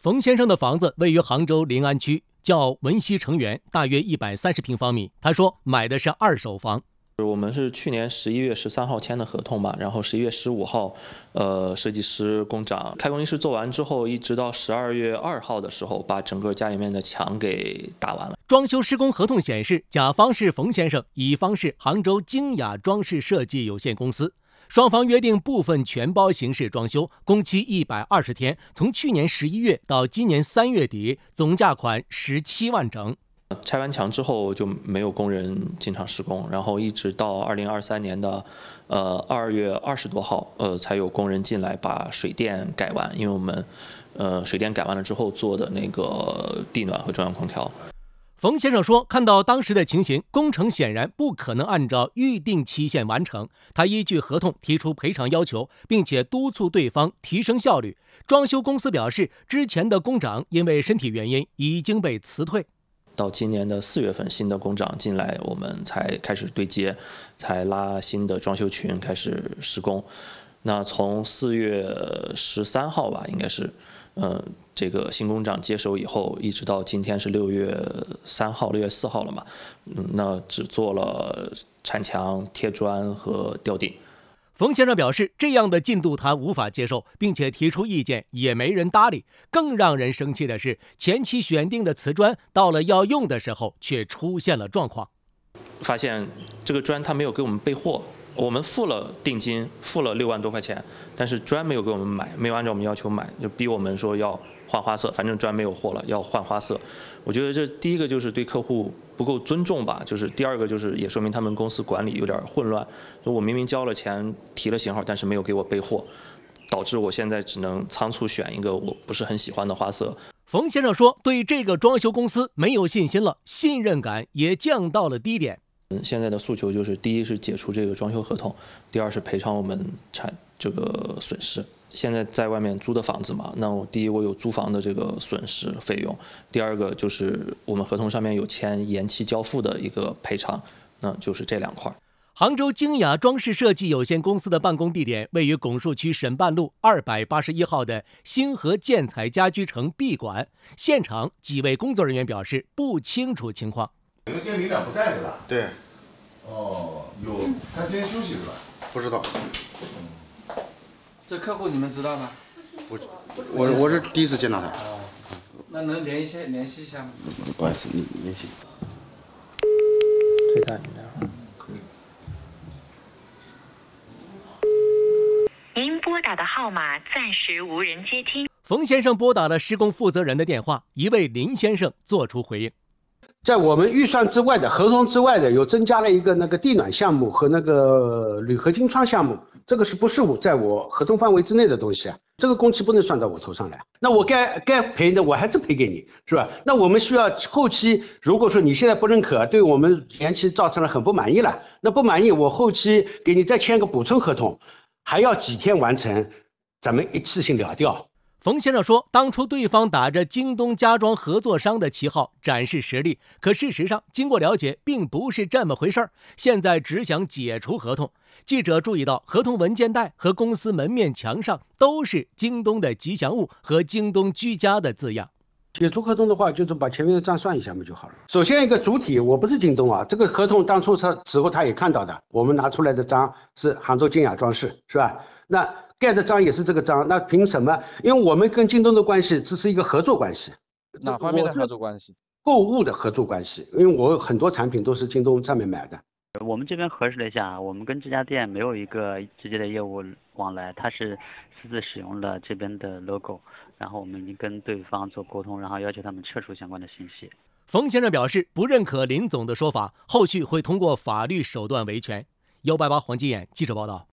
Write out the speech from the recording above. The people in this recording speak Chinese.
冯先生的房子位于杭州临安区，叫文溪城园，大约130平方米。他说买的是二手房。 我们是去年11月13号签的合同嘛，然后11月15号，设计师、工长开工仪式做完之后，一直到12月2号的时候，把整个家里面的墙给打完了。 装修施工合同显示，甲方是冯先生，乙方是杭州精雅装饰设计有限公司。双方约定部分全包形式装修，工期120天，从去年11月到今年3月底，总价款17万整。 拆完墙之后就没有工人进场施工，然后一直到2023年的2月20多号，才有工人进来把水电改完，因为我们水电改完了之后做的那个地暖和中央空调。 冯先生说，看到当时的情形，工程显然不可能按照预定期限完成，他依据合同提出赔偿要求，并且督促对方提升效率。装修公司表示，之前的工长因为身体原因已经被辞退。 到今年的4月份，新的工长进来，我们才开始对接，才拉新的装修群开始施工。那从4月13号吧，应该是，这个新工长接手以后，一直到今天是6月3号、6月4号了嘛，那只做了铲墙、贴砖和吊顶。 冯先生表示，这样的进度他无法接受，并且提出意见，也没人搭理。更让人生气的是，前期选定的瓷砖到了要用的时候，却出现了状况。 发现这个砖他没有给我们备货，我们付了定金，付了6万多块钱，但是砖没有给我们买，没有按照我们要求买，就逼我们说要换花色，反正砖没有货了，要换花色。我觉得这第一个就是对客户不够尊重吧，就是第二个就是也说明他们公司管理有点混乱。我明明交了钱，提了型号，但是没有给我备货，导致我现在只能仓促选一个我不是很喜欢的花色。 冯先生说，对这个装修公司没有信心了，信任感也降到了低点。 现在的诉求就是，第一是解除这个装修合同，第二是赔偿我们这个损失。现在在外面租的房子嘛，那第一我有租房的这个损失费用，第二个就是我们合同上面有签延期交付的一个赔偿，那就是这2块。 杭州精雅装饰设计有限公司的办公地点位于拱墅区沈办路281号的星河建材家居城 B 馆。现场几位工作人员表示不清楚情况。 今天领导不在是吧？ 对。 哦，他今天休息是吧？ 不知道。 这客户你们知道吗？ 我是第一次见到他。 那能联系一下吗？ 不好意思，你联系。 最大饮料。 您拨打的号码暂时无人接听。 冯先生拨打了施工负责人的电话，一位林先生做出回应。 在我们预算之外的合同之外的，有增加了一个那个地暖项目和那个铝合金窗项目，这个是不是在我合同范围之内的东西啊？这个工期不能算到我头上来，那我该赔的我还是赔给你，是吧？那我们需要后期，如果说你现在不认可，对我们前期造成了很不满意了，那不满意我后期给你再签个补充合同，还要几天完成，咱们一次性了掉。 冯先生说，当初对方打着京东家装合作商的旗号展示实力，可事实上经过了解并不是这么回事儿，现在只想解除合同。记者注意到，合同文件袋和公司门面墙上都是京东的吉祥物和京东居家的字样。 解除合同的话，就是把前面的账算一下嘛就好了。首先一个主体，我不是京东啊，这个合同当初时候他也看到的，我们拿出来的章是杭州精雅装饰，是吧？那盖的章也是这个章，那凭什么？因为我们跟京东的关系只是一个合作关系。 哪方面的合作关系？ 购物的合作关系，因为我很多产品都是京东上面买的。 我们这边核实了一下，我们跟这家店没有一个直接的业务往来，他是私自使用了这边的 logo， 然后我们已经跟对方做沟通，然后要求他们撤除相关的信息。 冯先生表示不认可林总的说法，后续会通过法律手段维权。188黄金眼记者报道。